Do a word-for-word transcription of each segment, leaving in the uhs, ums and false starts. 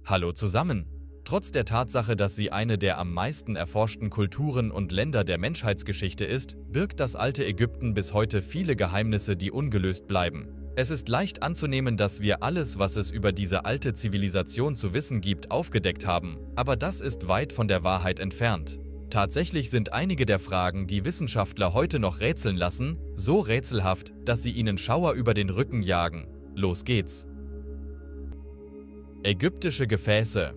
Hallo zusammen! Trotz der Tatsache, dass sie eine der am meisten erforschten Kulturen und Länder der Menschheitsgeschichte ist, birgt das alte Ägypten bis heute viele Geheimnisse, die ungelöst bleiben. Es ist leicht anzunehmen, dass wir alles, was es über diese alte Zivilisation zu wissen gibt, aufgedeckt haben, aber das ist weit von der Wahrheit entfernt. Tatsächlich sind einige der Fragen, die Wissenschaftler heute noch rätseln lassen, so rätselhaft, dass sie ihnen Schauer über den Rücken jagen. Los geht's! Ägyptische Gefäße.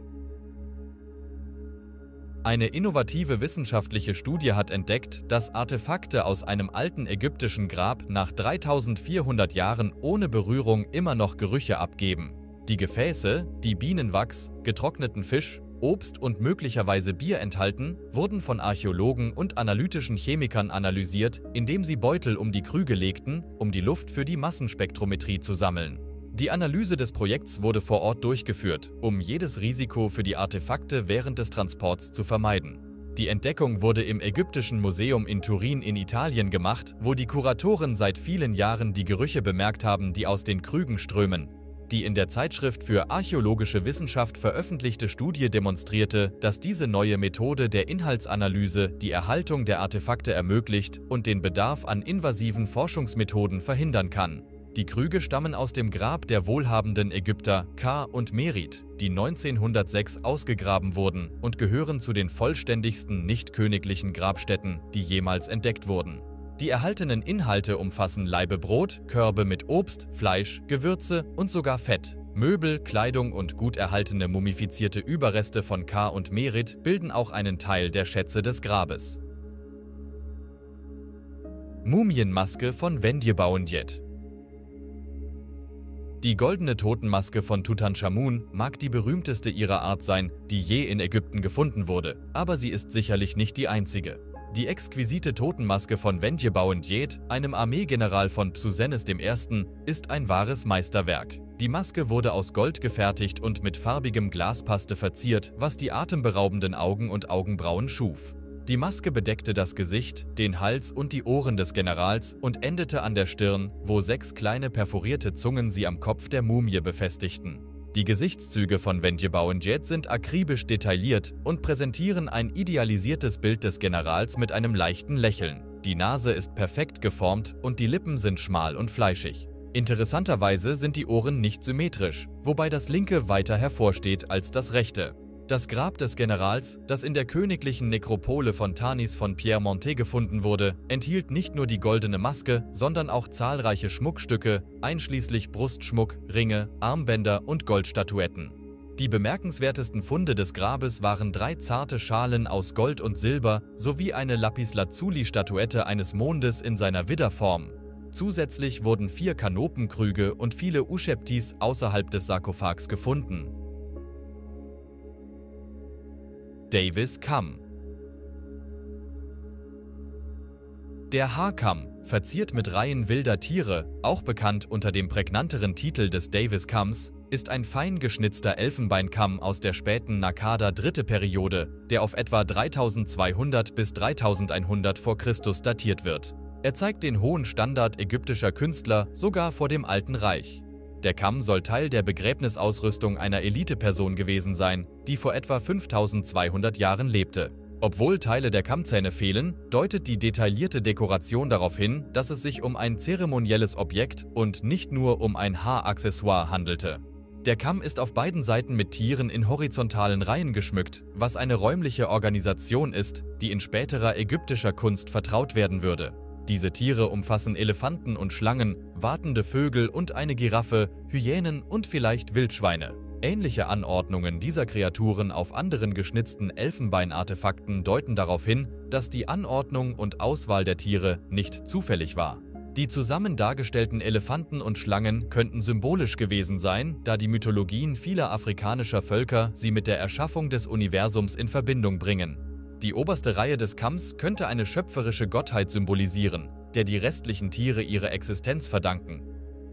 Eine innovative wissenschaftliche Studie hat entdeckt, dass Artefakte aus einem alten ägyptischen Grab nach dreitausendvierhundert Jahren ohne Berührung immer noch Gerüche abgeben. Die Gefäße, die Bienenwachs, getrockneten Fisch, Obst und möglicherweise Bier enthalten, wurden von Archäologen und analytischen Chemikern analysiert, indem sie Beutel um die Krüge legten, um die Luft für die Massenspektrometrie zu sammeln. Die Analyse des Projekts wurde vor Ort durchgeführt, um jedes Risiko für die Artefakte während des Transports zu vermeiden. Die Entdeckung wurde im Ägyptischen Museum in Turin in Italien gemacht, wo die Kuratoren seit vielen Jahren die Gerüche bemerkt haben, die aus den Krügen strömen. Die in der Zeitschrift für archäologische Wissenschaft veröffentlichte Studie demonstrierte, dass diese neue Methode der Inhaltsanalyse die Erhaltung der Artefakte ermöglicht und den Bedarf an invasiven Forschungsmethoden verhindern kann. Die Krüge stammen aus dem Grab der wohlhabenden Ägypter Ka und Merit, die neunzehnhundertsechs ausgegraben wurden und gehören zu den vollständigsten nicht-königlichen Grabstätten, die jemals entdeckt wurden. Die erhaltenen Inhalte umfassen Laibe Brot, Körbe mit Obst, Fleisch, Gewürze und sogar Fett. Möbel, Kleidung und gut erhaltene mumifizierte Überreste von Ka und Merit bilden auch einen Teil der Schätze des Grabes. Mumienmaske von Wendibaoudjiet. Die goldene Totenmaske von Tutanchamun mag die berühmteste ihrer Art sein, die je in Ägypten gefunden wurde, aber sie ist sicherlich nicht die einzige. Die exquisite Totenmaske von Wendibaoudjiet, einem Armeegeneral von Psusennes der Erste., ist ein wahres Meisterwerk. Die Maske wurde aus Gold gefertigt und mit farbigem Glaspaste verziert, was die atemberaubenden Augen und Augenbrauen schuf. Die Maske bedeckte das Gesicht, den Hals und die Ohren des Generals und endete an der Stirn, wo sechs kleine perforierte Zungen sie am Kopf der Mumie befestigten. Die Gesichtszüge von Wendibaoudjiet sind akribisch detailliert und präsentieren ein idealisiertes Bild des Generals mit einem leichten Lächeln. Die Nase ist perfekt geformt und die Lippen sind schmal und fleischig. Interessanterweise sind die Ohren nicht symmetrisch, wobei das linke weiter hervorsteht als das rechte. Das Grab des Generals, das in der königlichen Nekropole von Tanis von Pierremonte gefunden wurde, enthielt nicht nur die goldene Maske, sondern auch zahlreiche Schmuckstücke, einschließlich Brustschmuck, Ringe, Armbänder und Goldstatuetten. Die bemerkenswertesten Funde des Grabes waren drei zarte Schalen aus Gold und Silber sowie eine Lapislazuli-Statuette eines Mondes in seiner Widderform. Zusätzlich wurden vier Kanopenkrüge und viele Uscheptis außerhalb des Sarkophags gefunden. Davis Kamm. Der Haarkamm, verziert mit Reihen wilder Tiere, auch bekannt unter dem prägnanteren Titel des Davis-Kamms, ist ein fein geschnitzter Elfenbeinkamm aus der späten Naqada dritte Periode, der auf etwa dreitausendzweihundert bis dreitausendeinhundert vor Christus datiert wird. Er zeigt den hohen Standard ägyptischer Künstler sogar vor dem Alten Reich. Der Kamm soll Teil der Begräbnisausrüstung einer Eliteperson gewesen sein, die vor etwa fünftausendzweihundert Jahren lebte. Obwohl Teile der Kammzähne fehlen, deutet die detaillierte Dekoration darauf hin, dass es sich um ein zeremonielles Objekt und nicht nur um ein Haaraccessoire handelte. Der Kamm ist auf beiden Seiten mit Tieren in horizontalen Reihen geschmückt, was eine räumliche Organisation ist, die in späterer ägyptischer Kunst vertraut werden würde. Diese Tiere umfassen Elefanten und Schlangen, watende Vögel und eine Giraffe, Hyänen und vielleicht Wildschweine. Ähnliche Anordnungen dieser Kreaturen auf anderen geschnitzten Elfenbeinartefakten deuten darauf hin, dass die Anordnung und Auswahl der Tiere nicht zufällig war. Die zusammen dargestellten Elefanten und Schlangen könnten symbolisch gewesen sein, da die Mythologien vieler afrikanischer Völker sie mit der Erschaffung des Universums in Verbindung bringen. Die oberste Reihe des Kamms könnte eine schöpferische Gottheit symbolisieren, der die restlichen Tiere ihre Existenz verdanken.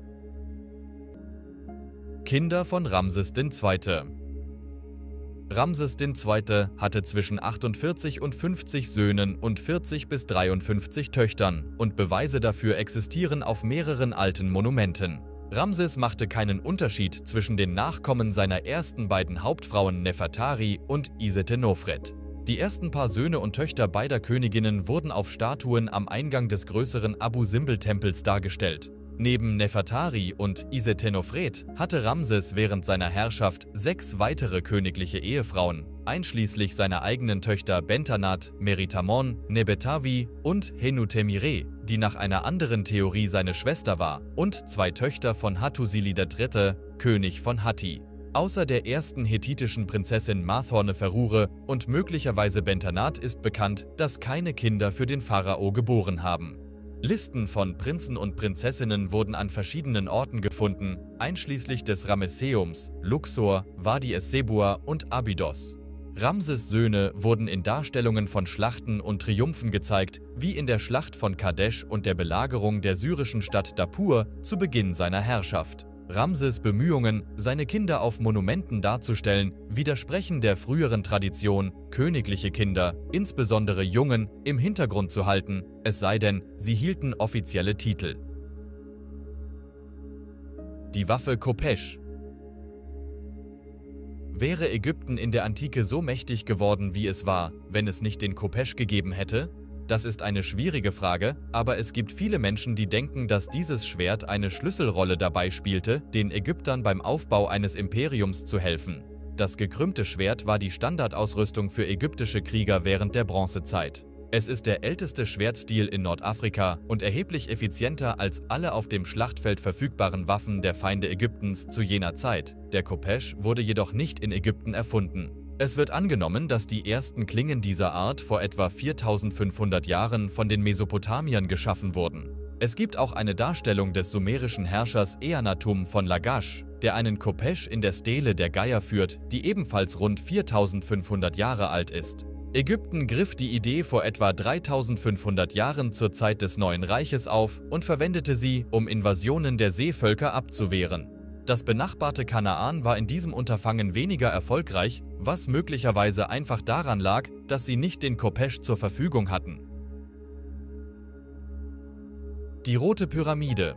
Kinder von Ramses der Zweite. Ramses der Zweite hatte zwischen achtundvierzig und fünfzig Söhnen und vierzig bis dreiundfünfzig Töchtern und Beweise dafür existieren auf mehreren alten Monumenten. Ramses machte keinen Unterschied zwischen den Nachkommen seiner ersten beiden Hauptfrauen Nefertari und Isetenofret. Die ersten paar Söhne und Töchter beider Königinnen wurden auf Statuen am Eingang des größeren Abu-Simbel-Tempels dargestellt. Neben Nefertari und Isetenofret hatte Ramses während seiner Herrschaft sechs weitere königliche Ehefrauen, einschließlich seiner eigenen Töchter Bentanat, Meritamon, Nebetawi und Henutemire, die nach einer anderen Theorie seine Schwester war, und zwei Töchter von Hattusili der Dritte, König von Hatti. Außer der ersten hethitischen Prinzessin Mathorneferure und möglicherweise Bentanat ist bekannt, dass keine Kinder für den Pharao geboren haben. Listen von Prinzen und Prinzessinnen wurden an verschiedenen Orten gefunden, einschließlich des Ramesseums, Luxor, Wadi es-Sebua und Abydos. Ramses Söhne wurden in Darstellungen von Schlachten und Triumphen gezeigt, wie in der Schlacht von Kadesh und der Belagerung der syrischen Stadt Dapur zu Beginn seiner Herrschaft. Ramses Bemühungen, seine Kinder auf Monumenten darzustellen, widersprechen der früheren Tradition, königliche Kinder, insbesondere Jungen, im Hintergrund zu halten, es sei denn, sie hielten offizielle Titel. Die Waffe Kopesch. Wäre Ägypten in der Antike so mächtig geworden, wie es war, wenn es nicht den Kopesch gegeben hätte? Das ist eine schwierige Frage, aber es gibt viele Menschen, die denken, dass dieses Schwert eine Schlüsselrolle dabei spielte, den Ägyptern beim Aufbau eines Imperiums zu helfen. Das gekrümmte Schwert war die Standardausrüstung für ägyptische Krieger während der Bronzezeit. Es ist der älteste Schwertstil in Nordafrika und erheblich effizienter als alle auf dem Schlachtfeld verfügbaren Waffen der Feinde Ägyptens zu jener Zeit. Der Kopesch wurde jedoch nicht in Ägypten erfunden. Es wird angenommen, dass die ersten Klingen dieser Art vor etwa viertausendfünfhundert Jahren von den Mesopotamiern geschaffen wurden. Es gibt auch eine Darstellung des sumerischen Herrschers Eannatum von Lagash, der einen Kopesch in der Stele der Geier führt, die ebenfalls rund viertausendfünfhundert Jahre alt ist. Ägypten griff die Idee vor etwa dreitausendfünfhundert Jahren zur Zeit des Neuen Reiches auf und verwendete sie, um Invasionen der Seevölker abzuwehren. Das benachbarte Kanaan war in diesem Unterfangen weniger erfolgreich, was möglicherweise einfach daran lag, dass sie nicht den Kopesch zur Verfügung hatten. Die Rote Pyramide.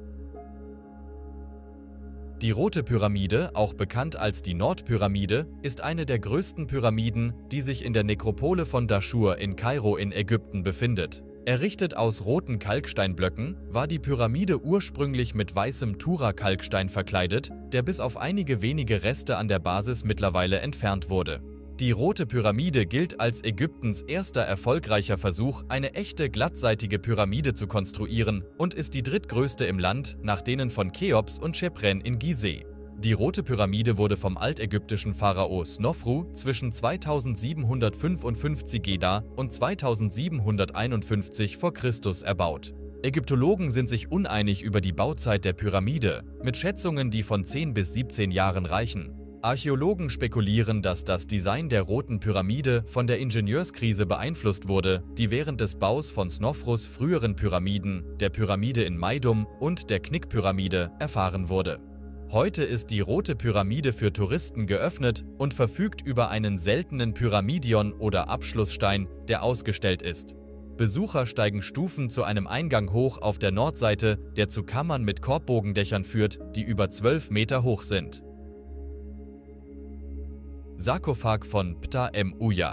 Die Rote Pyramide, auch bekannt als die Nordpyramide, ist eine der größten Pyramiden, die sich in der Nekropole von Daschur in Kairo in Ägypten befindet. Errichtet aus roten Kalksteinblöcken, war die Pyramide ursprünglich mit weißem Tura-Kalkstein verkleidet, der bis auf einige wenige Reste an der Basis mittlerweile entfernt wurde. Die Rote Pyramide gilt als Ägyptens erster erfolgreicher Versuch, eine echte glattseitige Pyramide zu konstruieren und ist die drittgrößte im Land, nach denen von Cheops und Chephren in Gizeh. Die Rote Pyramide wurde vom altägyptischen Pharao Snofru zwischen zweitausendsiebenhundertfünfundfünfzig Geda und zweitausendsiebenhunderteinundfünfzig vor Christus erbaut. Ägyptologen sind sich uneinig über die Bauzeit der Pyramide, mit Schätzungen, die von zehn bis siebzehn Jahren reichen. Archäologen spekulieren, dass das Design der Roten Pyramide von der Ingenieurskrise beeinflusst wurde, die während des Baus von Snofrus früheren Pyramiden, der Pyramide in Meidum und der Knick-Pyramide, erfahren wurde. Heute ist die Rote Pyramide für Touristen geöffnet und verfügt über einen seltenen Pyramidion oder Abschlussstein, der ausgestellt ist. Besucher steigen Stufen zu einem Eingang hoch auf der Nordseite, der zu Kammern mit Korbbogendächern führt, die über zwölf Meter hoch sind. Sarkophag von Ptah-em-Uya.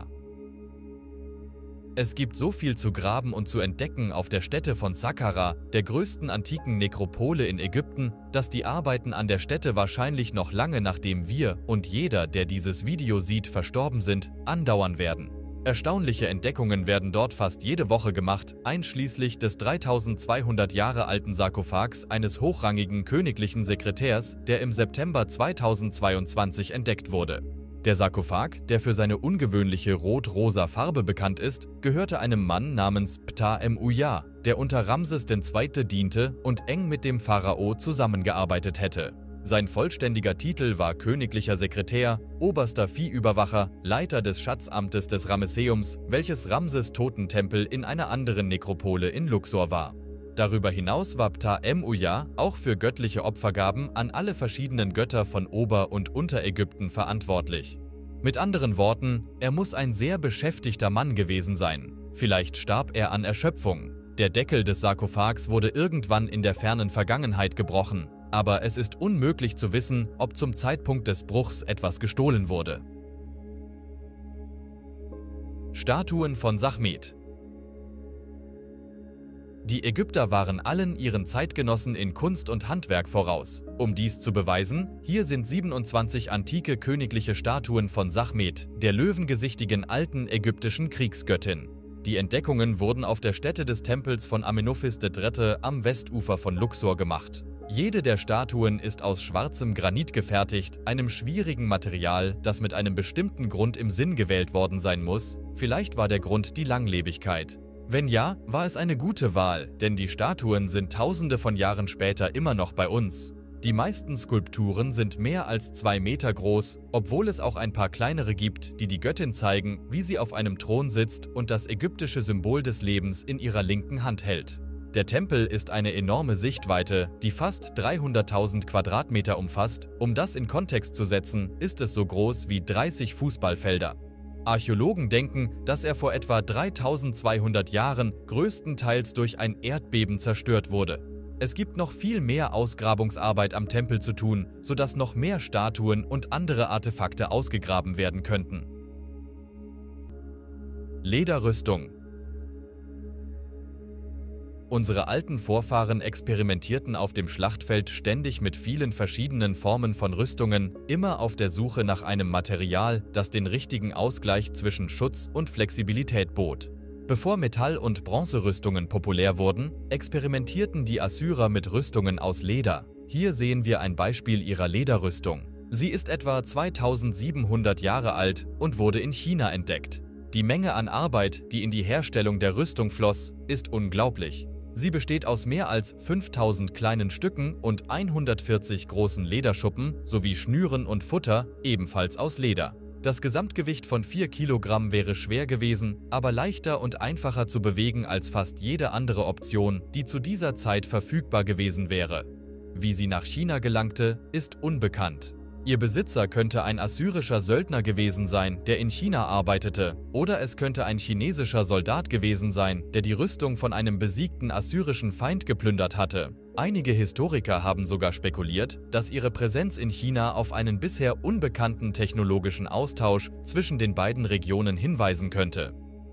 Es gibt so viel zu graben und zu entdecken auf der Stätte von Saqqara, der größten antiken Nekropole in Ägypten, dass die Arbeiten an der Stätte wahrscheinlich noch lange nachdem wir und jeder, der dieses Video sieht, verstorben sind, andauern werden. Erstaunliche Entdeckungen werden dort fast jede Woche gemacht, einschließlich des dreitausendzweihundert Jahre alten Sarkophags eines hochrangigen königlichen Sekretärs, der im September zweitausendzweiundzwanzig entdeckt wurde. Der Sarkophag, der für seine ungewöhnliche rot-rosa Farbe bekannt ist, gehörte einem Mann namens Ptah-em-Uya, der unter Ramses der Zweite diente und eng mit dem Pharao zusammengearbeitet hätte. Sein vollständiger Titel war königlicher Sekretär, oberster Viehüberwacher, Leiter des Schatzamtes des Ramesseums, welches Ramses Totentempel in einer anderen Nekropole in Luxor war. Darüber hinaus war Ptah-em-Uya auch für göttliche Opfergaben an alle verschiedenen Götter von Ober- und Unterägypten verantwortlich. Mit anderen Worten, er muss ein sehr beschäftigter Mann gewesen sein. Vielleicht starb er an Erschöpfung. Der Deckel des Sarkophags wurde irgendwann in der fernen Vergangenheit gebrochen. Aber es ist unmöglich zu wissen, ob zum Zeitpunkt des Bruchs etwas gestohlen wurde. Statuen von Sachmet. Die Ägypter waren allen ihren Zeitgenossen in Kunst und Handwerk voraus. Um dies zu beweisen, hier sind siebenundzwanzig antike königliche Statuen von Sachmet, der löwengesichtigen alten ägyptischen Kriegsgöttin. Die Entdeckungen wurden auf der Stätte des Tempels von Amenophis der Dritte am Westufer von Luxor gemacht. Jede der Statuen ist aus schwarzem Granit gefertigt, einem schwierigen Material, das mit einem bestimmten Grund im Sinn gewählt worden sein muss. Vielleicht war der Grund die Langlebigkeit. Wenn ja, war es eine gute Wahl, denn die Statuen sind tausende von Jahren später immer noch bei uns. Die meisten Skulpturen sind mehr als zwei Meter groß, obwohl es auch ein paar kleinere gibt, die die Göttin zeigen, wie sie auf einem Thron sitzt und das ägyptische Symbol des Lebens in ihrer linken Hand hält. Der Tempel ist eine enorme Sichtweite, die fast dreihunderttausend Quadratmeter umfasst. Um das in Kontext zu setzen, ist es so groß wie dreißig Fußballfelder. Archäologen denken, dass er vor etwa dreitausendzweihundert Jahren größtenteils durch ein Erdbeben zerstört wurde. Es gibt noch viel mehr Ausgrabungsarbeit am Tempel zu tun, sodass noch mehr Statuen und andere Artefakte ausgegraben werden könnten. Lederrüstung. Unsere alten Vorfahren experimentierten auf dem Schlachtfeld ständig mit vielen verschiedenen Formen von Rüstungen, immer auf der Suche nach einem Material, das den richtigen Ausgleich zwischen Schutz und Flexibilität bot. Bevor Metall- und Bronzerüstungen populär wurden, experimentierten die Assyrer mit Rüstungen aus Leder. Hier sehen wir ein Beispiel ihrer Lederrüstung. Sie ist etwa zweitausendsiebenhundert Jahre alt und wurde in China entdeckt. Die Menge an Arbeit, die in die Herstellung der Rüstung floss, ist unglaublich. Sie besteht aus mehr als fünftausend kleinen Stücken und hundertvierzig großen Lederschuppen sowie Schnüren und Futter, ebenfalls aus Leder. Das Gesamtgewicht von vier Kilogramm wäre schwer gewesen, aber leichter und einfacher zu bewegen als fast jede andere Option, die zu dieser Zeit verfügbar gewesen wäre. Wie sie nach China gelangte, ist unbekannt. Ihr Besitzer könnte ein assyrischer Söldner gewesen sein, der in China arbeitete, oder es könnte ein chinesischer Soldat gewesen sein, der die Rüstung von einem besiegten assyrischen Feind geplündert hatte. Einige Historiker haben sogar spekuliert, dass ihre Präsenz in China auf einen bisher unbekannten technologischen Austausch zwischen den beiden Regionen hinweisen könnte.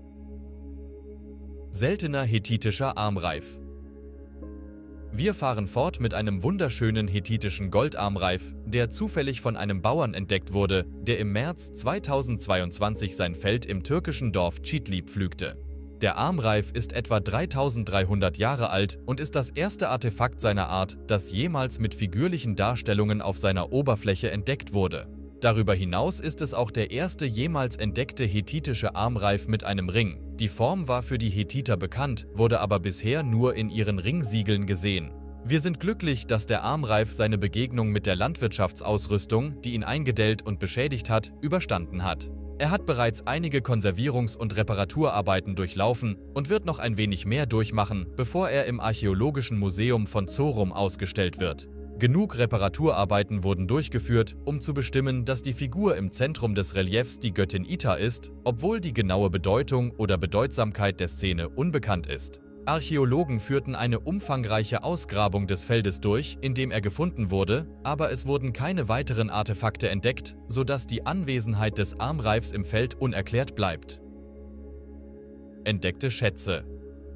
Seltener hethitischer Armreif. Wir fahren fort mit einem wunderschönen hethitischen Goldarmreif, der zufällig von einem Bauern entdeckt wurde, der im März zweitausendzweiundzwanzig sein Feld im türkischen Dorf Çitlip pflügte. Der Armreif ist etwa dreitausenddreihundert Jahre alt und ist das erste Artefakt seiner Art, das jemals mit figürlichen Darstellungen auf seiner Oberfläche entdeckt wurde. Darüber hinaus ist es auch der erste jemals entdeckte hethitische Armreif mit einem Ring. Die Form war für die Hethiter bekannt, wurde aber bisher nur in ihren Ringsiegeln gesehen. Wir sind glücklich, dass der Armreif seine Begegnung mit der Landwirtschaftsausrüstung, die ihn eingedellt und beschädigt hat, überstanden hat. Er hat bereits einige Konservierungs- und Reparaturarbeiten durchlaufen und wird noch ein wenig mehr durchmachen, bevor er im Archäologischen Museum von Zorum ausgestellt wird. Genug Reparaturarbeiten wurden durchgeführt, um zu bestimmen, dass die Figur im Zentrum des Reliefs die Göttin Ita ist, obwohl die genaue Bedeutung oder Bedeutsamkeit der Szene unbekannt ist. Archäologen führten eine umfangreiche Ausgrabung des Feldes durch, in dem er gefunden wurde, aber es wurden keine weiteren Artefakte entdeckt, sodass die Anwesenheit des Armreifs im Feld unerklärt bleibt. Entdeckte Schätze.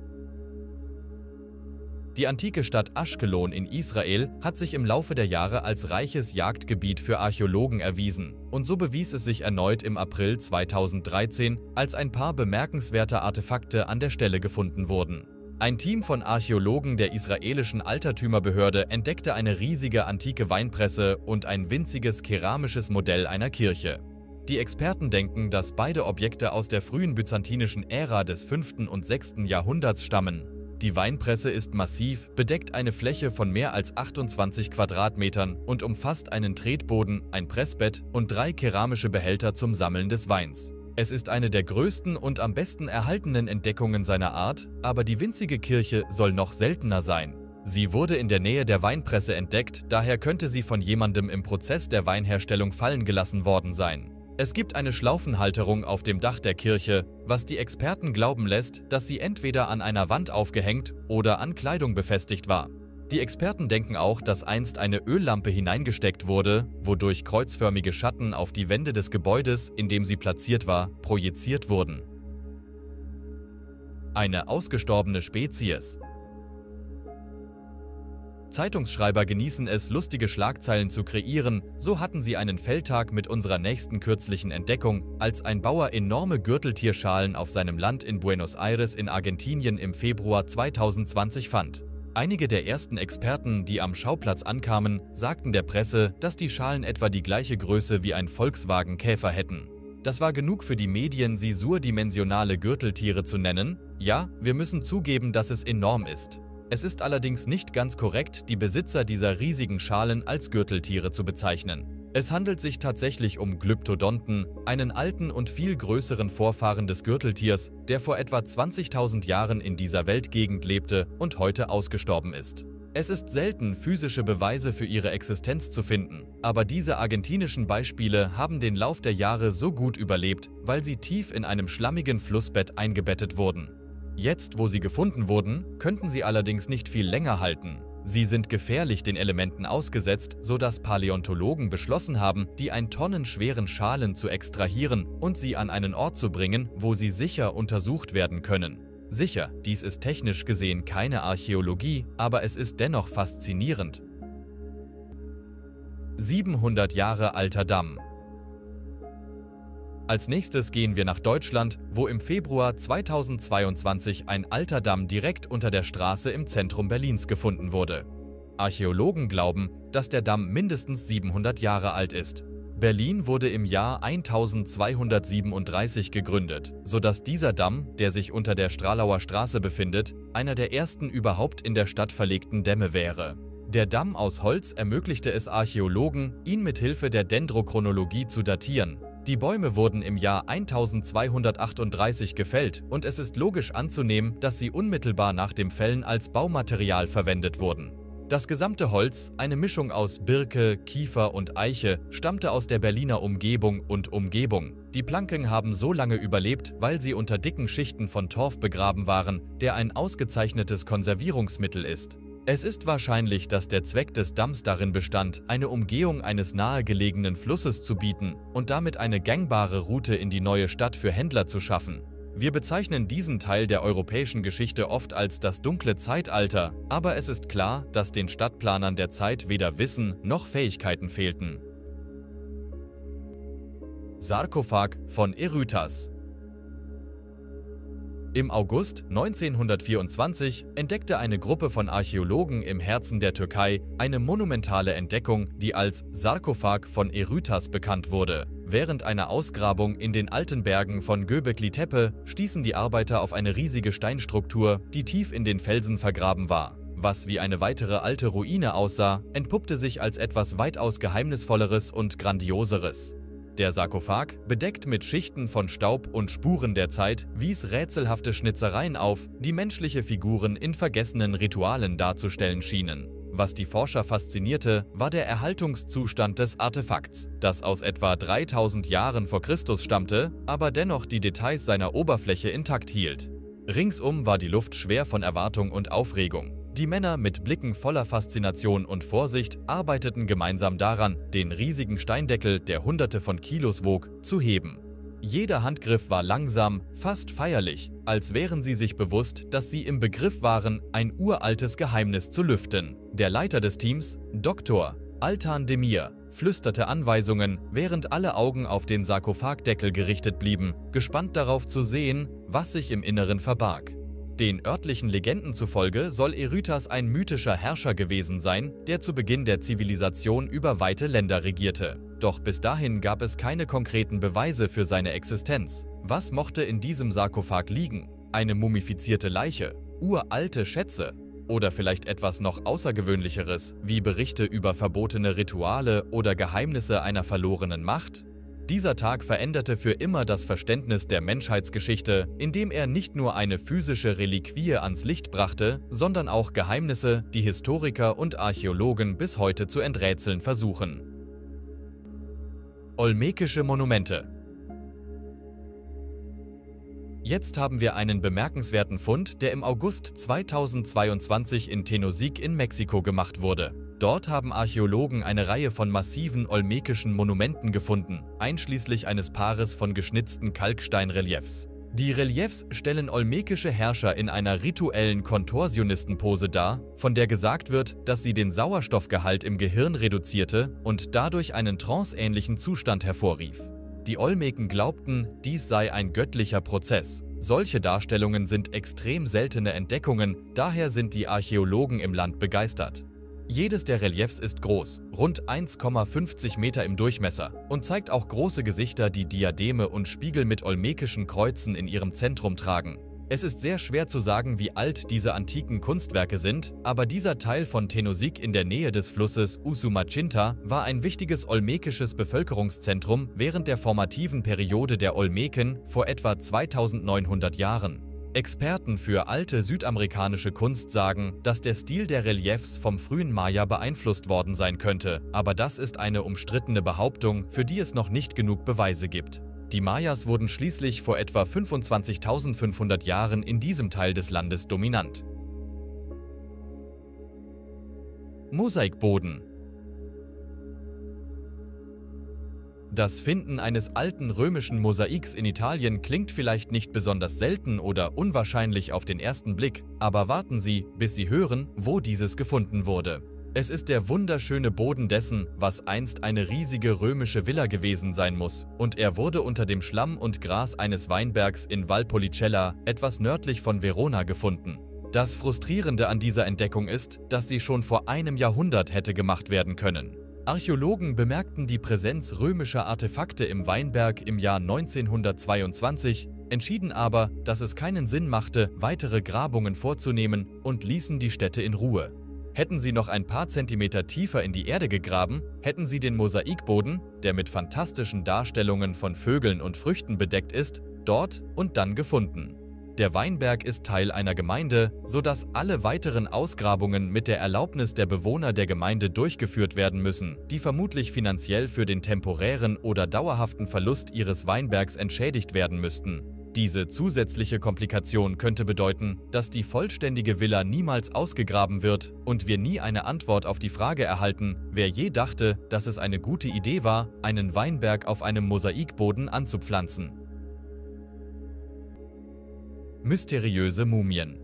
Die antike Stadt Aschkelon in Israel hat sich im Laufe der Jahre als reiches Jagdgebiet für Archäologen erwiesen, und so bewies es sich erneut im April zweitausenddreizehn, als ein paar bemerkenswerte Artefakte an der Stelle gefunden wurden. Ein Team von Archäologen der israelischen Altertümerbehörde entdeckte eine riesige antike Weinpresse und ein winziges keramisches Modell einer Kirche. Die Experten denken, dass beide Objekte aus der frühen byzantinischen Ära des fünften und sechsten Jahrhunderts stammen. Die Weinpresse ist massiv, bedeckt eine Fläche von mehr als achtundzwanzig Quadratmetern und umfasst einen Tretboden, ein Pressbett und drei keramische Behälter zum Sammeln des Weins. Es ist eine der größten und am besten erhaltenen Entdeckungen seiner Art, aber die winzige Kirche soll noch seltener sein. Sie wurde in der Nähe der Weinpresse entdeckt, daher könnte sie von jemandem im Prozess der Weinherstellung fallen gelassen worden sein. Es gibt eine Schlaufenhalterung auf dem Dach der Kirche, was die Experten glauben lässt, dass sie entweder an einer Wand aufgehängt oder an Kleidung befestigt war. Die Experten denken auch, dass einst eine Öllampe hineingesteckt wurde, wodurch kreuzförmige Schatten auf die Wände des Gebäudes, in dem sie platziert war, projiziert wurden. Eine ausgestorbene Spezies. Zeitungsschreiber genießen es, lustige Schlagzeilen zu kreieren, so hatten sie einen Feldtag mit unserer nächsten kürzlichen Entdeckung, als ein Bauer enorme Gürteltierschalen auf seinem Land in Buenos Aires in Argentinien im Februar zweitausendzwanzig fand. Einige der ersten Experten, die am Schauplatz ankamen, sagten der Presse, dass die Schalen etwa die gleiche Größe wie ein Volkswagen-Käfer hätten. Das war genug für die Medien, sie surdimensionale Gürteltiere zu nennen. Ja, wir müssen zugeben, dass es enorm ist. Es ist allerdings nicht ganz korrekt, die Besitzer dieser riesigen Schalen als Gürteltiere zu bezeichnen. Es handelt sich tatsächlich um Glyptodonten, einen alten und viel größeren Vorfahren des Gürteltiers, der vor etwa zwanzigtausend Jahren in dieser Weltgegend lebte und heute ausgestorben ist. Es ist selten, physische Beweise für ihre Existenz zu finden, aber diese argentinischen Beispiele haben den Lauf der Jahre so gut überlebt, weil sie tief in einem schlammigen Flussbett eingebettet wurden. Jetzt, wo sie gefunden wurden, könnten sie allerdings nicht viel länger halten. Sie sind gefährlich den Elementen ausgesetzt, sodass Paläontologen beschlossen haben, die ein tonnenschweren Schalen zu extrahieren und sie an einen Ort zu bringen, wo sie sicher untersucht werden können. Sicher, dies ist technisch gesehen keine Archäologie, aber es ist dennoch faszinierend. siebenhundert Jahre alter Damm. Als nächstes gehen wir nach Deutschland, wo im Februar zweitausendzweiundzwanzig ein alter Damm direkt unter der Straße im Zentrum Berlins gefunden wurde. Archäologen glauben, dass der Damm mindestens siebenhundert Jahre alt ist. Berlin wurde im Jahr eintausendzweihundertsiebenunddreißig gegründet, sodass dieser Damm, der sich unter der Stralauer Straße befindet, einer der ersten überhaupt in der Stadt verlegten Dämme wäre. Der Damm aus Holz ermöglichte es Archäologen, ihn mit Hilfe der Dendrochronologie zu datieren. Die Bäume wurden im Jahr eintausendzweihundertachtunddreißig gefällt und es ist logisch anzunehmen, dass sie unmittelbar nach dem Fällen als Baumaterial verwendet wurden. Das gesamte Holz, eine Mischung aus Birke, Kiefer und Eiche, stammte aus der Berliner Umgebung und Umgebung. Die Planken haben so lange überlebt, weil sie unter dicken Schichten von Torf begraben waren, der ein ausgezeichnetes Konservierungsmittel ist. Es ist wahrscheinlich, dass der Zweck des Damms darin bestand, eine Umgehung eines nahegelegenen Flusses zu bieten und damit eine gangbare Route in die neue Stadt für Händler zu schaffen. Wir bezeichnen diesen Teil der europäischen Geschichte oft als das dunkle Zeitalter, aber es ist klar, dass den Stadtplanern der Zeit weder Wissen noch Fähigkeiten fehlten. Sarkophag von Erythas. Im August neunzehnhundertvierundzwanzig entdeckte eine Gruppe von Archäologen im Herzen der Türkei eine monumentale Entdeckung, die als Sarkophag von Erythas bekannt wurde. Während einer Ausgrabung in den alten Bergen von Göbekli Tepe stießen die Arbeiter auf eine riesige Steinstruktur, die tief in den Felsen vergraben war. Was wie eine weitere alte Ruine aussah, entpuppte sich als etwas weitaus Geheimnisvolleres und Grandioseres. Der Sarkophag, bedeckt mit Schichten von Staub und Spuren der Zeit, wies rätselhafte Schnitzereien auf, die menschliche Figuren in vergessenen Ritualen darzustellen schienen. Was die Forscher faszinierte, war der Erhaltungszustand des Artefakts, das aus etwa dreitausend Jahren vor Christus stammte, aber dennoch die Details seiner Oberfläche intakt hielt. Ringsum war die Luft schwer von Erwartung und Aufregung. Die Männer mit Blicken voller Faszination und Vorsicht arbeiteten gemeinsam daran, den riesigen Steindeckel, der Hunderte von Kilos wog, zu heben. Jeder Handgriff war langsam, fast feierlich, als wären sie sich bewusst, dass sie im Begriff waren, ein uraltes Geheimnis zu lüften. Der Leiter des Teams, Doktor Altan Demir, flüsterte Anweisungen, während alle Augen auf den Sarkophagdeckel gerichtet blieben, gespannt darauf zu sehen, was sich im Inneren verbarg. Den örtlichen Legenden zufolge soll Erythas ein mythischer Herrscher gewesen sein, der zu Beginn der Zivilisation über weite Länder regierte. Doch bis dahin gab es keine konkreten Beweise für seine Existenz. Was mochte in diesem Sarkophag liegen? Eine mumifizierte Leiche? Uralte Schätze? Oder vielleicht etwas noch Außergewöhnlicheres, wie Berichte über verbotene Rituale oder Geheimnisse einer verlorenen Macht? Dieser Tag veränderte für immer das Verständnis der Menschheitsgeschichte, indem er nicht nur eine physische Reliquie ans Licht brachte, sondern auch Geheimnisse, die Historiker und Archäologen bis heute zu enträtseln versuchen. Olmekische Monumente. Jetzt haben wir einen bemerkenswerten Fund, der im August zweitausendzweiundzwanzig in Tenosik in Mexiko gemacht wurde. Dort haben Archäologen eine Reihe von massiven olmekischen Monumenten gefunden, einschließlich eines Paares von geschnitzten Kalksteinreliefs. Die Reliefs stellen olmekische Herrscher in einer rituellen Kontorsionistenpose dar, von der gesagt wird, dass sie den Sauerstoffgehalt im Gehirn reduzierte und dadurch einen tranceähnlichen Zustand hervorrief. Die Olmeken glaubten, dies sei ein göttlicher Prozess. Solche Darstellungen sind extrem seltene Entdeckungen, daher sind die Archäologen im Land begeistert. Jedes der Reliefs ist groß, rund eins Komma fünfzig Meter im Durchmesser, und zeigt auch große Gesichter, die Diademe und Spiegel mit olmekischen Kreuzen in ihrem Zentrum tragen. Es ist sehr schwer zu sagen, wie alt diese antiken Kunstwerke sind, aber dieser Teil von Tenosik in der Nähe des Flusses Usumacinta war ein wichtiges olmekisches Bevölkerungszentrum während der formativen Periode der Olmeken vor etwa zweitausendneunhundert Jahren. Experten für alte südamerikanische Kunst sagen, dass der Stil der Reliefs vom frühen Maya beeinflusst worden sein könnte, aber das ist eine umstrittene Behauptung, für die es noch nicht genug Beweise gibt. Die Mayas wurden schließlich vor etwa fünfundzwanzigtausendfünfhundert Jahren in diesem Teil des Landes dominant. Mosaikboden. Das Finden eines alten römischen Mosaiks in Italien klingt vielleicht nicht besonders selten oder unwahrscheinlich auf den ersten Blick, aber warten Sie, bis Sie hören, wo dieses gefunden wurde. Es ist der wunderschöne Boden dessen, was einst eine riesige römische Villa gewesen sein muss, und er wurde unter dem Schlamm und Gras eines Weinbergs in Valpolicella, etwas nördlich von Verona, gefunden. Das Frustrierende an dieser Entdeckung ist, dass sie schon vor einem Jahrhundert hätte gemacht werden können. Archäologen bemerkten die Präsenz römischer Artefakte im Weinberg im Jahr neunzehnhundertzweiundzwanzig, entschieden aber, dass es keinen Sinn machte, weitere Grabungen vorzunehmen und ließen die Stätte in Ruhe. Hätten sie noch ein paar Zentimeter tiefer in die Erde gegraben, hätten sie den Mosaikboden, der mit fantastischen Darstellungen von Vögeln und Früchten bedeckt ist, dort und dann gefunden. Der Weinberg ist Teil einer Gemeinde, sodass alle weiteren Ausgrabungen mit der Erlaubnis der Bewohner der Gemeinde durchgeführt werden müssen, die vermutlich finanziell für den temporären oder dauerhaften Verlust ihres Weinbergs entschädigt werden müssten. Diese zusätzliche Komplikation könnte bedeuten, dass die vollständige Villa niemals ausgegraben wird und wir nie eine Antwort auf die Frage erhalten, wer je dachte, dass es eine gute Idee war, einen Weinberg auf einem Mosaikboden anzupflanzen. Mysteriöse Mumien.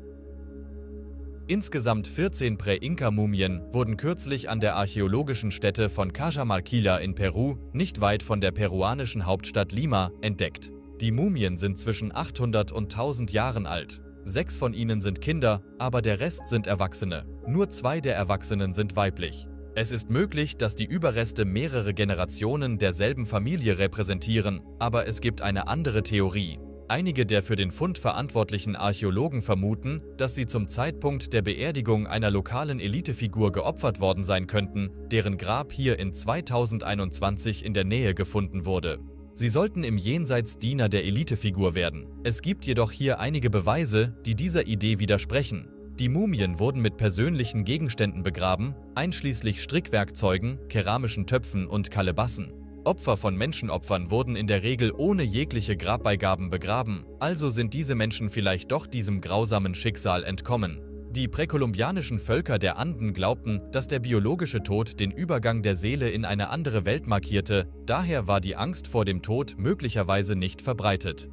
Insgesamt vierzehn Prä-Inka-Mumien wurden kürzlich an der archäologischen Stätte von Cajamarquilla in Peru, nicht weit von der peruanischen Hauptstadt Lima, entdeckt. Die Mumien sind zwischen achthundert und tausend Jahren alt. Sechs von ihnen sind Kinder, aber der Rest sind Erwachsene. Nur zwei der Erwachsenen sind weiblich. Es ist möglich, dass die Überreste mehrere Generationen derselben Familie repräsentieren, aber es gibt eine andere Theorie. Einige der für den Fund verantwortlichen Archäologen vermuten, dass sie zum Zeitpunkt der Beerdigung einer lokalen Elitefigur geopfert worden sein könnten, deren Grab hier in zweitausendeinundzwanzig in der Nähe gefunden wurde. Sie sollten im Jenseits Diener der Elitefigur werden. Es gibt jedoch hier einige Beweise, die dieser Idee widersprechen. Die Mumien wurden mit persönlichen Gegenständen begraben, einschließlich Strickwerkzeugen, keramischen Töpfen und Kalebassen. Opfer von Menschenopfern wurden in der Regel ohne jegliche Grabbeigaben begraben, also sind diese Menschen vielleicht doch diesem grausamen Schicksal entkommen. Die präkolumbianischen Völker der Anden glaubten, dass der biologische Tod den Übergang der Seele in eine andere Welt markierte, daher war die Angst vor dem Tod möglicherweise nicht verbreitet.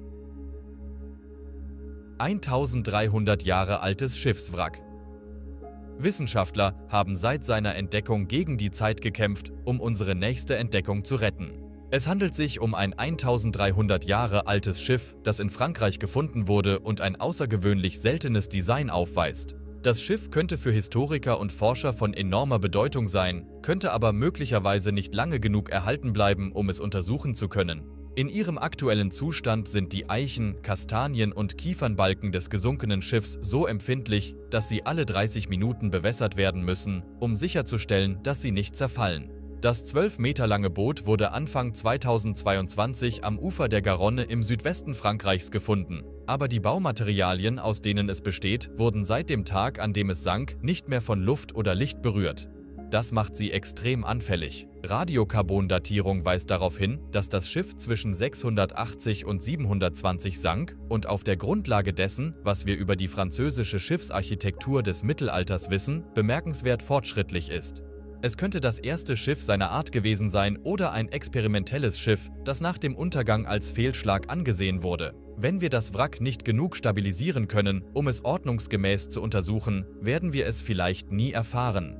eintausenddreihundert Jahre altes Schiffswrack. Wissenschaftler haben seit seiner Entdeckung gegen die Zeit gekämpft, um unsere nächste Entdeckung zu retten. Es handelt sich um ein eintausenddreihundert Jahre altes Schiff, das in Frankreich gefunden wurde und ein außergewöhnlich seltenes Design aufweist. Das Schiff könnte für Historiker und Forscher von enormer Bedeutung sein, könnte aber möglicherweise nicht lange genug erhalten bleiben, um es untersuchen zu können. In ihrem aktuellen Zustand sind die Eichen-, Kastanien- und Kiefernbalken des gesunkenen Schiffs so empfindlich, dass sie alle dreißig Minuten bewässert werden müssen, um sicherzustellen, dass sie nicht zerfallen. Das zwölf Meter lange Boot wurde Anfang zweitausendzweiundzwanzig am Ufer der Garonne im Südwesten Frankreichs gefunden, aber die Baumaterialien, aus denen es besteht, wurden seit dem Tag, an dem es sank, nicht mehr von Luft oder Licht berührt. Das macht sie extrem anfällig. Radiokarbondatierung weist darauf hin, dass das Schiff zwischen sechshundertachtzig und siebenhundertzwanzig sank und auf der Grundlage dessen, was wir über die französische Schiffsarchitektur des Mittelalters wissen, bemerkenswert fortschrittlich ist. Es könnte das erste Schiff seiner Art gewesen sein oder ein experimentelles Schiff, das nach dem Untergang als Fehlschlag angesehen wurde. Wenn wir das Wrack nicht genug stabilisieren können, um es ordnungsgemäß zu untersuchen, werden wir es vielleicht nie erfahren.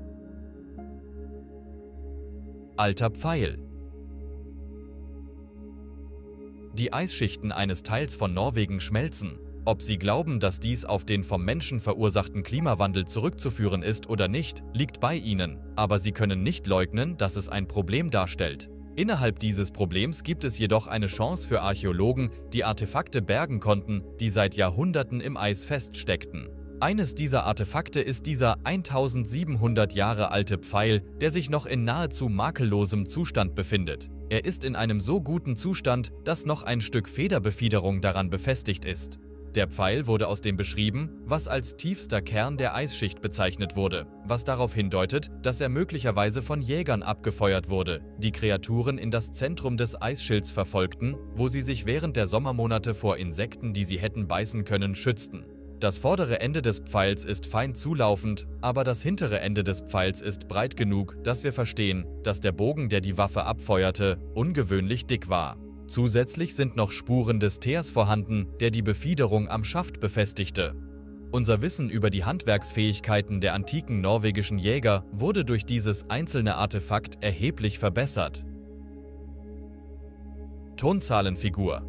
Alter Pfeil. Die Eisschichten eines Teils von Norwegen schmelzen. Ob Sie glauben, dass dies auf den vom Menschen verursachten Klimawandel zurückzuführen ist oder nicht, liegt bei Ihnen, aber Sie können nicht leugnen, dass es ein Problem darstellt. Innerhalb dieses Problems gibt es jedoch eine Chance für Archäologen, die Artefakte bergen konnten, die seit Jahrhunderten im Eis feststeckten. Eines dieser Artefakte ist dieser eintausendsiebenhundert Jahre alte Pfeil, der sich noch in nahezu makellosem Zustand befindet. Er ist in einem so guten Zustand, dass noch ein Stück Federbefiederung daran befestigt ist. Der Pfeil wurde aus dem beschrieben, was als tiefster Kern der Eisschicht bezeichnet wurde, was darauf hindeutet, dass er möglicherweise von Jägern abgefeuert wurde, die Kreaturen in das Zentrum des Eisschilds verfolgten, wo sie sich während der Sommermonate vor Insekten, die sie hätten beißen können, schützten. Das vordere Ende des Pfeils ist fein zulaufend, aber das hintere Ende des Pfeils ist breit genug, dass wir verstehen, dass der Bogen, der die Waffe abfeuerte, ungewöhnlich dick war. Zusätzlich sind noch Spuren des Teers vorhanden, der die Befiederung am Schaft befestigte. Unser Wissen über die Handwerksfähigkeiten der antiken norwegischen Jäger wurde durch dieses einzelne Artefakt erheblich verbessert. Tonzahlenfigur.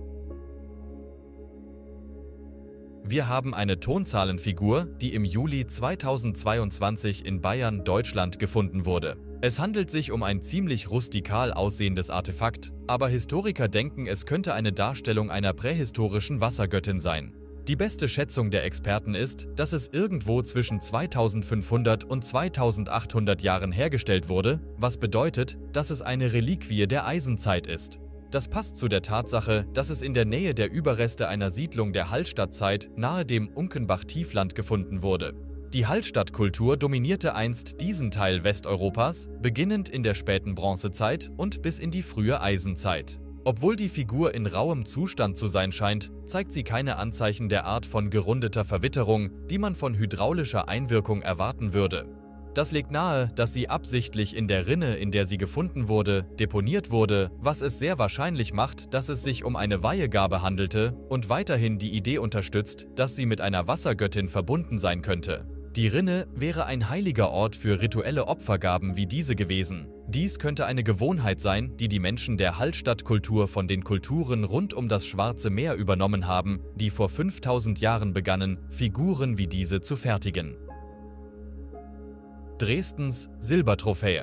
Wir haben eine Tonzahlenfigur, die im Juli zweitausendzweiundzwanzig in Bayern, Deutschland gefunden wurde. Es handelt sich um ein ziemlich rustikal aussehendes Artefakt, aber Historiker denken, es könnte eine Darstellung einer prähistorischen Wassergöttin sein. Die beste Schätzung der Experten ist, dass es irgendwo zwischen zweitausendfünfhundert und zweitausendachthundert Jahren hergestellt wurde, was bedeutet, dass es eine Reliquie der Eisenzeit ist. Das passt zu der Tatsache, dass es in der Nähe der Überreste einer Siedlung der Hallstattzeit nahe dem Unkenbach-Tiefland gefunden wurde. Die Hallstattkultur dominierte einst diesen Teil Westeuropas, beginnend in der späten Bronzezeit und bis in die frühe Eisenzeit. Obwohl die Figur in rauem Zustand zu sein scheint, zeigt sie keine Anzeichen der Art von gerundeter Verwitterung, die man von hydraulischer Einwirkung erwarten würde. Das legt nahe, dass sie absichtlich in der Rinne, in der sie gefunden wurde, deponiert wurde, was es sehr wahrscheinlich macht, dass es sich um eine Weihegabe handelte und weiterhin die Idee unterstützt, dass sie mit einer Wassergöttin verbunden sein könnte. Die Rinne wäre ein heiliger Ort für rituelle Opfergaben wie diese gewesen. Dies könnte eine Gewohnheit sein, die die Menschen der Hallstattkultur von den Kulturen rund um das Schwarze Meer übernommen haben, die vor fünftausend Jahren begannen, Figuren wie diese zu fertigen. Dresdens Silbertrophäe.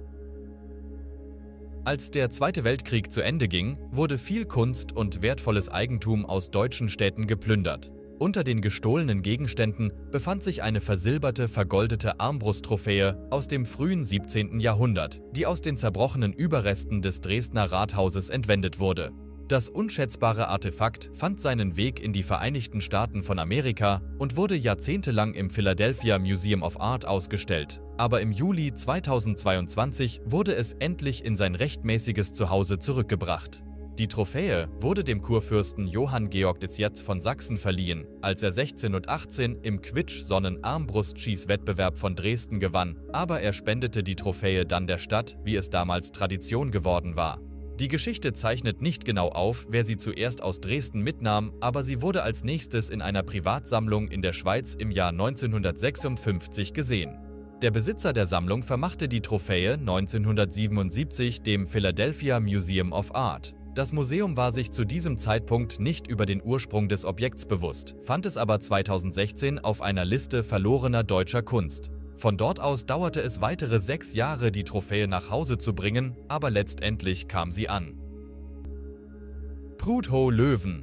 Als der Zweite Weltkrieg zu Ende ging, wurde viel Kunst und wertvolles Eigentum aus deutschen Städten geplündert. Unter den gestohlenen Gegenständen befand sich eine versilberte, vergoldete Armbrusttrophäe aus dem frühen siebzehnten Jahrhundert, die aus den zerbrochenen Überresten des Dresdner Rathauses entwendet wurde. Das unschätzbare Artefakt fand seinen Weg in die Vereinigten Staaten von Amerika und wurde jahrzehntelang im Philadelphia Museum of Art ausgestellt. Aber im Juli zweitausendzweiundzwanzig wurde es endlich in sein rechtmäßiges Zuhause zurückgebracht. Die Trophäe wurde dem Kurfürsten Johann Georg de Zietz von Sachsen verliehen, als er sechzehnhundertachtzehn im Quitsch-Sonnen-Armbrustschießwettbewerb von Dresden gewann, aber er spendete die Trophäe dann der Stadt, wie es damals Tradition geworden war. Die Geschichte zeichnet nicht genau auf, wer sie zuerst aus Dresden mitnahm, aber sie wurde als nächstes in einer Privatsammlung in der Schweiz im Jahr neunzehnhundertsechsundfünfzig gesehen. Der Besitzer der Sammlung vermachte die Trophäe neunzehnhundertsiebenundsiebzig dem Philadelphia Museum of Art. Das Museum war sich zu diesem Zeitpunkt nicht über den Ursprung des Objekts bewusst, fand es aber zweitausendsechzehn auf einer Liste verlorener deutscher Kunst. Von dort aus dauerte es weitere sechs Jahre, die Trophäe nach Hause zu bringen, aber letztendlich kam sie an. Prudhoe-Löwen.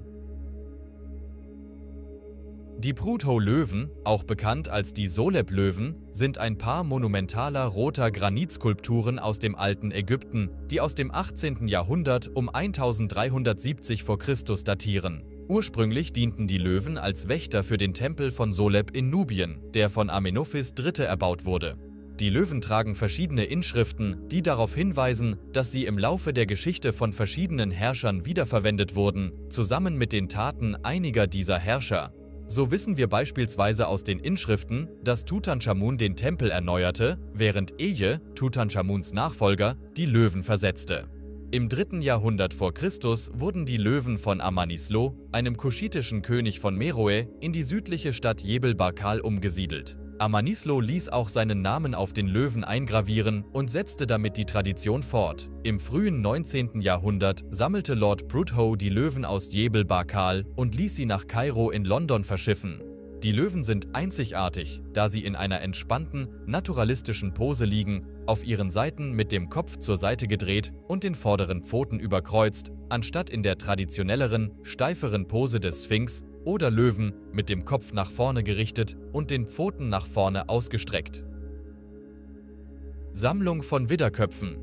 Die Prudhoe-Löwen, auch bekannt als die Soleb-Löwen, sind ein Paar monumentaler roter Granitskulpturen aus dem alten Ägypten, die aus dem achtzehnten Jahrhundert um eintausenddreihundertsiebzig vor Christus datieren. Ursprünglich dienten die Löwen als Wächter für den Tempel von Soleb in Nubien, der von Amenophis der Dritte erbaut wurde. Die Löwen tragen verschiedene Inschriften, die darauf hinweisen, dass sie im Laufe der Geschichte von verschiedenen Herrschern wiederverwendet wurden, zusammen mit den Taten einiger dieser Herrscher. So wissen wir beispielsweise aus den Inschriften, dass Tutanchamun den Tempel erneuerte, während Eje, Tutanchamuns Nachfolger, die Löwen versetzte. Im dritten Jahrhundert vor Christus wurden die Löwen von Amanislo, einem kuschitischen König von Meroe, in die südliche Stadt Jebel Barkal umgesiedelt. Amanislo ließ auch seinen Namen auf den Löwen eingravieren und setzte damit die Tradition fort. Im frühen neunzehnten Jahrhundert sammelte Lord Prudhoe die Löwen aus Jebel Barkal und ließ sie nach Kairo in London verschiffen. Die Löwen sind einzigartig, da sie in einer entspannten, naturalistischen Pose liegen, auf ihren Seiten mit dem Kopf zur Seite gedreht und den vorderen Pfoten überkreuzt, anstatt in der traditionelleren, steiferen Pose des Sphinx oder Löwen mit dem Kopf nach vorne gerichtet und den Pfoten nach vorne ausgestreckt. Sammlung von Widderköpfen.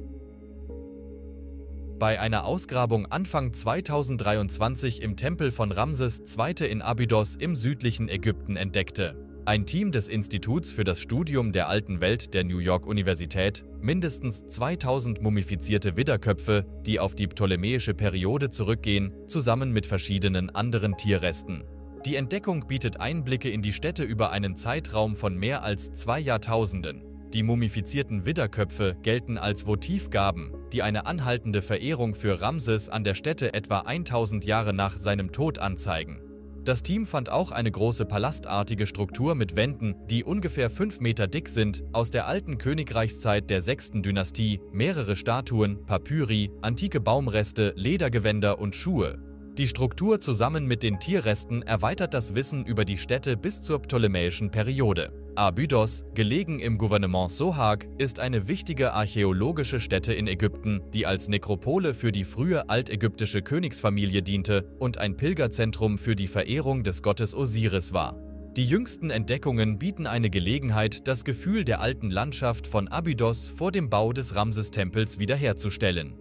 Bei einer Ausgrabung Anfang zweitausenddreiundzwanzig im Tempel von Ramses der Zweite in Abydos im südlichen Ägypten entdeckte ein Team des Instituts für das Studium der alten Welt der New York Universität mindestens zweitausend mumifizierte Widderköpfe, die auf die ptolemäische Periode zurückgehen, zusammen mit verschiedenen anderen Tierresten. Die Entdeckung bietet Einblicke in die Stätte über einen Zeitraum von mehr als zwei Jahrtausenden. Die mumifizierten Widderköpfe gelten als Votivgaben, die eine anhaltende Verehrung für Ramses an der Stätte etwa tausend Jahre nach seinem Tod anzeigen. Das Team fand auch eine große palastartige Struktur mit Wänden, die ungefähr fünf Meter dick sind, aus der alten Königreichszeit der sechsten Dynastie, mehrere Statuen, Papyri, antike Baumreste, Ledergewänder und Schuhe. Die Struktur zusammen mit den Tierresten erweitert das Wissen über die Städte bis zur ptolemäischen Periode. Abydos, gelegen im Gouvernement Sohag, ist eine wichtige archäologische Stätte in Ägypten, die als Nekropole für die frühe altägyptische Königsfamilie diente und ein Pilgerzentrum für die Verehrung des Gottes Osiris war. Die jüngsten Entdeckungen bieten eine Gelegenheit, das Gefühl der alten Landschaft von Abydos vor dem Bau des Ramses-Tempels wiederherzustellen.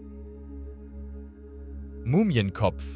Mumienkopf.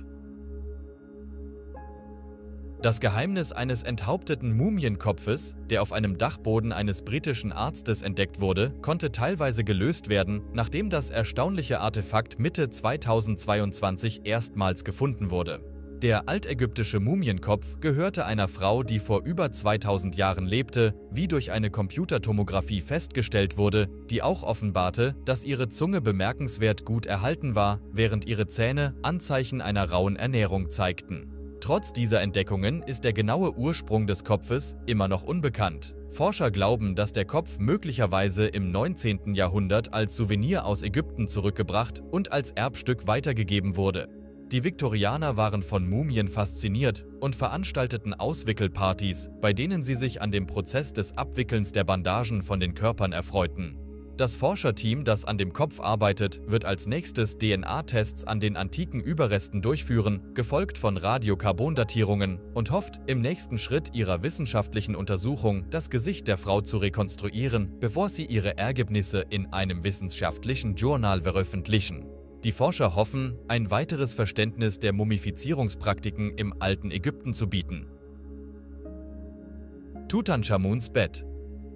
Das Geheimnis eines enthaupteten Mumienkopfes, der auf einem Dachboden eines britischen Arztes entdeckt wurde, konnte teilweise gelöst werden, nachdem das erstaunliche Artefakt Mitte zweitausendzweiundzwanzig erstmals gefunden wurde. Der altägyptische Mumienkopf gehörte einer Frau, die vor über zweitausend Jahren lebte, wie durch eine Computertomographie festgestellt wurde, die auch offenbarte, dass ihre Zunge bemerkenswert gut erhalten war, während ihre Zähne Anzeichen einer rauen Ernährung zeigten. Trotz dieser Entdeckungen ist der genaue Ursprung des Kopfes immer noch unbekannt. Forscher glauben, dass der Kopf möglicherweise im neunzehnten Jahrhundert als Souvenir aus Ägypten zurückgebracht und als Erbstück weitergegeben wurde. Die Viktorianer waren von Mumien fasziniert und veranstalteten Auswickelpartys, bei denen sie sich an dem Prozess des Abwickelns der Bandagen von den Körpern erfreuten. Das Forscherteam, das an dem Kopf arbeitet, wird als nächstes D N A-Tests an den antiken Überresten durchführen, gefolgt von Radiokarbondatierungen, und hofft, im nächsten Schritt ihrer wissenschaftlichen Untersuchung das Gesicht der Frau zu rekonstruieren, bevor sie ihre Ergebnisse in einem wissenschaftlichen Journal veröffentlichen. Die Forscher hoffen, ein weiteres Verständnis der Mumifizierungspraktiken im alten Ägypten zu bieten. Tutanchamuns Bett.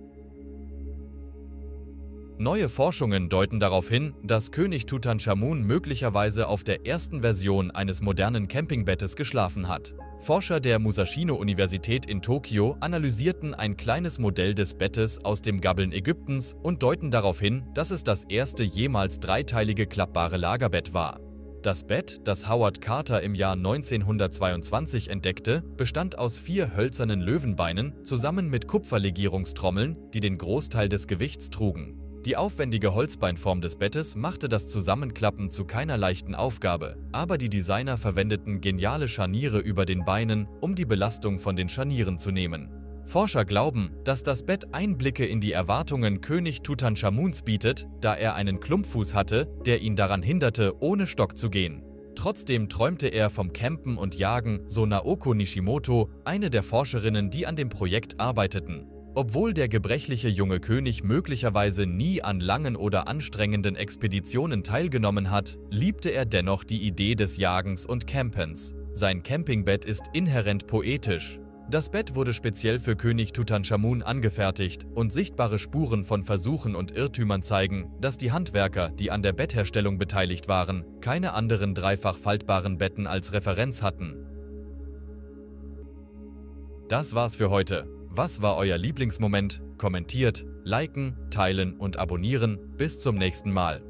Neue Forschungen deuten darauf hin, dass König Tutanchamun möglicherweise auf der ersten Version eines modernen Campingbettes geschlafen hat. Forscher der Musashino-Universität in Tokio analysierten ein kleines Modell des Bettes aus dem Gabbeln Ägyptens und deuten darauf hin, dass es das erste jemals dreiteilige klappbare Lagerbett war. Das Bett, das Howard Carter im Jahr neunzehnhundertzweiundzwanzig entdeckte, bestand aus vier hölzernen Löwenbeinen zusammen mit Kupferlegierungstrommeln, die den Großteil des Gewichts trugen. Die aufwendige Holzbeinform des Bettes machte das Zusammenklappen zu keiner leichten Aufgabe, aber die Designer verwendeten geniale Scharniere über den Beinen, um die Belastung von den Scharnieren zu nehmen. Forscher glauben, dass das Bett Einblicke in die Erwartungen König Tutanchamuns bietet, da er einen Klumpfuß hatte, der ihn daran hinderte, ohne Stock zu gehen. Trotzdem träumte er vom Campen und Jagen, so Naoko Nishimoto, eine der Forscherinnen, die an dem Projekt arbeiteten. Obwohl der gebrechliche junge König möglicherweise nie an langen oder anstrengenden Expeditionen teilgenommen hat, liebte er dennoch die Idee des Jagens und Campens. Sein Campingbett ist inhärent poetisch. Das Bett wurde speziell für König Tutanchamun angefertigt und sichtbare Spuren von Versuchen und Irrtümern zeigen, dass die Handwerker, die an der Bettherstellung beteiligt waren, keine anderen dreifach faltbaren Betten als Referenz hatten. Das war's für heute. Was war euer Lieblingsmoment? Kommentiert, liken, teilen und abonnieren. Bis zum nächsten Mal.